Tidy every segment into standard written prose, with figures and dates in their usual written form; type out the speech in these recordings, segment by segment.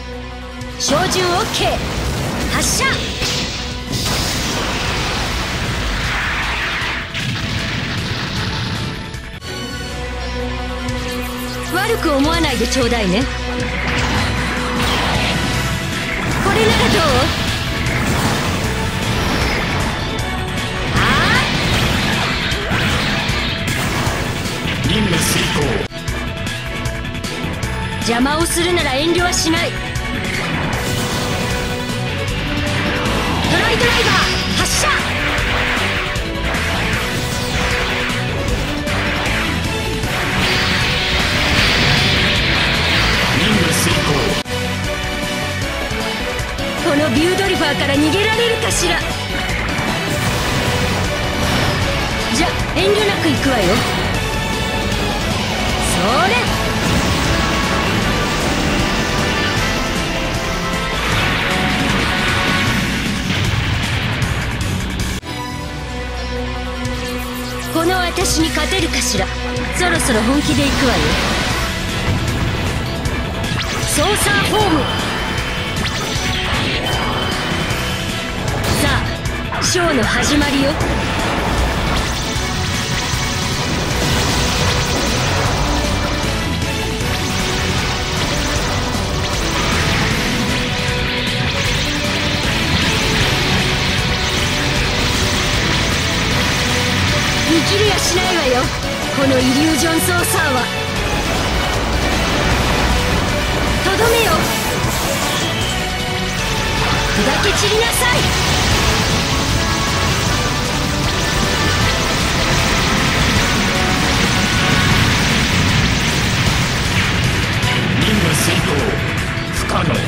照準 OK。 発射。悪く思わないでちょうだいね。これならどう？ 任務遂行。 邪魔をするなら遠慮はしない。トライドライバー発射。 任務遂行。 このビュードリファーから逃げられるかしら。じゃ遠慮なく行くわよ。それ。この私に勝てるかしら。そろそろ本気で行くわよ。ソーサーフォーム。さあショーの始まりよ。見切りやしないわよ、このイリュージョンソーサーは。とどめよ。砕け散りなさい。 任務遂行。不可能。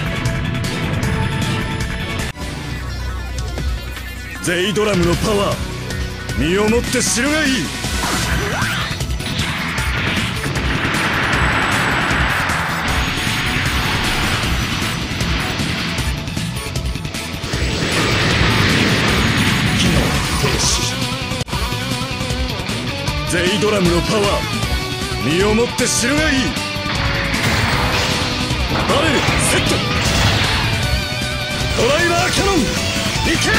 ゼイドラムのパワー、身をもって知るがいい。 機能停止。 ゼイドラムのパワー、身をもって知るがいい。バレルセット。ドライバーキャノン行け。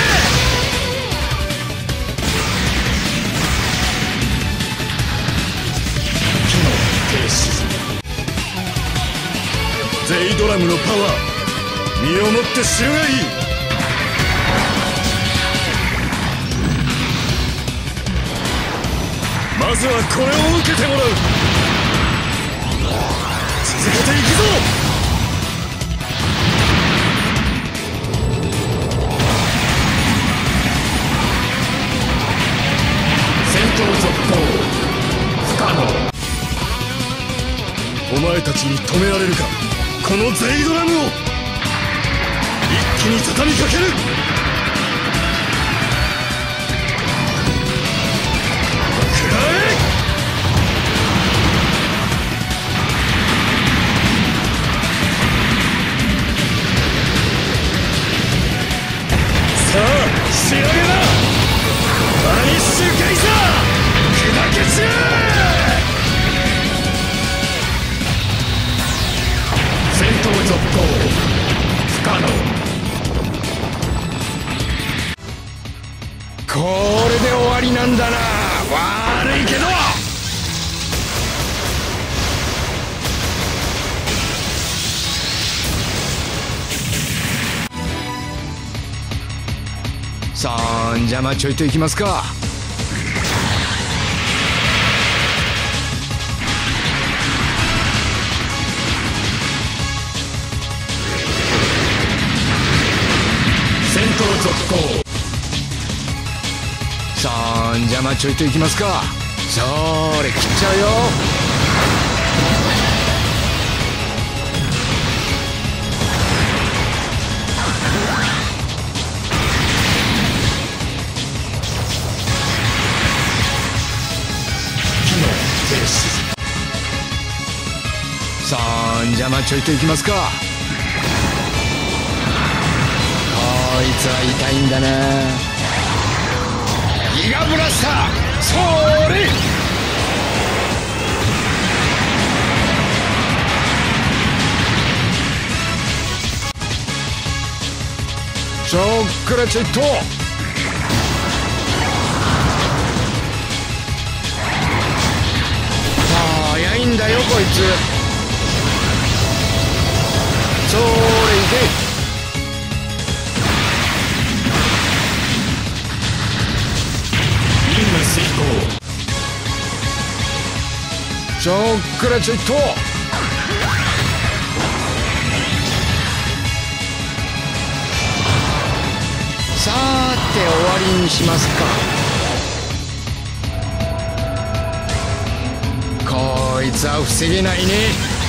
ゼイドラムのパワー、身をもって知るがいい。まずはこれを受けてもらう。続けていくぞ。 戦闘続行。不可能。 お前たちに止められるか、このゼイドラムを。一気に畳みかける。食らえ。さあ仕上げだ。バニッシュゲイザー砕け散れ。 戦闘続行。不可能。 これで終わりなんだな。悪いけど。さあじゃあちょいといきますか。 戦闘続行。 さあじゃあちょいといきますか。それ切っちゃうよ。 機能停止。 さあじゃあちょいといきますか。こいつは痛いんだな。ギガブラスター。それ。 ちょっくらちょいと。早いんだよこいつ。それいけ。 任務遂行。 ちょっくらちょいと。さーて終わりにしますか。こいつは防げないね。